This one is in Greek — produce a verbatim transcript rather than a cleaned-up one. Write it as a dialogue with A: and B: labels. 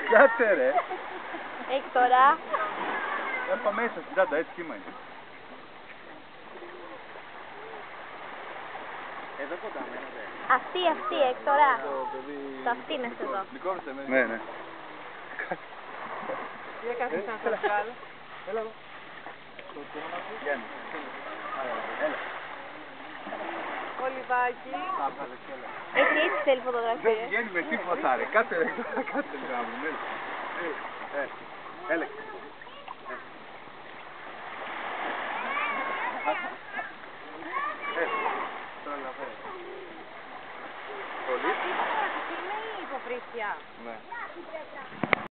A: Κάτσε ρε.
B: Έχει τώρα.
A: Έπα μέσα στην τσάντα, έτσι κύμα είναι.
C: Εδώ κοντά μένετε.
B: Αυτή, αυτή, έχει τώρα. Το αυτή είναι εδώ.
A: Δικό μου με. Ναι, ναι.
C: Τι έκανες να σας βγάλω.
A: Έλα εδώ. Γιάννη. Έλα.
C: Κολυβάκι.
B: Έτσι, έτσι θέλει
A: Δεν
B: φωτογραφία.
A: βγαίνει με τίποτα ρε. Κάτσε ρε. Κάτσε ρε. Έλα. Έλα.